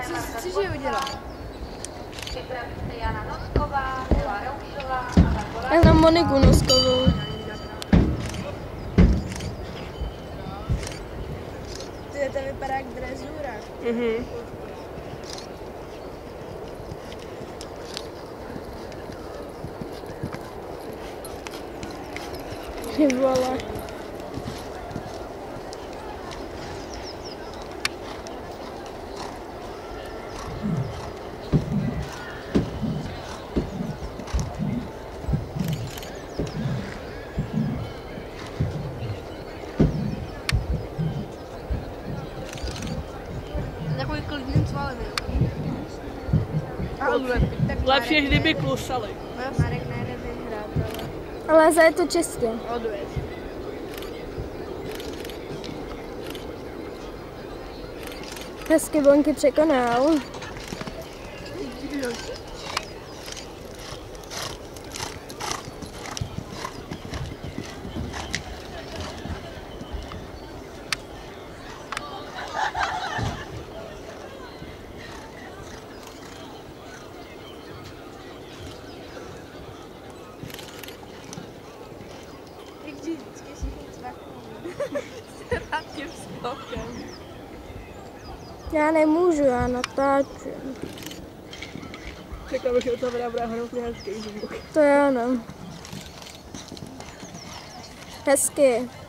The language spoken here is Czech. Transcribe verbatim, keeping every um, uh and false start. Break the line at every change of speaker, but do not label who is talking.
Co jsi že udělal?
Já znám Moniku Noskovou.
Ty to vypadá jak drezura.
Mhm. Ty vole.
Takový klidným svalem.
Lepší, než kdyby klusali.
Marek nejde vyhrát, ale...
Ale za je to čistě.
Odvěď.
Hezky Bonky překonal.
Vždycky všichni cvaknou. S tím skokem.
Já nemůžu, já natáčím.
Čekám, že to bude hrozně hezký zvuk.
To je ono. Hezky.